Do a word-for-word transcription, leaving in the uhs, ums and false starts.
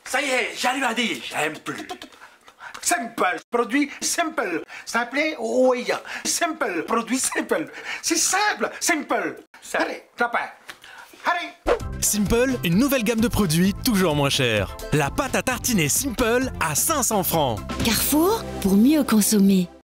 Ça y est, j'arrive à dire. Simple. Simple, produit simple. Simple, oui. Simple, produit simple. C'est simple, simple. Allez, copain. Allez. Simple, une nouvelle gamme de produits toujours moins chers. La pâte à tartiner Simple à cinq cents francs. Carrefour, pour mieux consommer.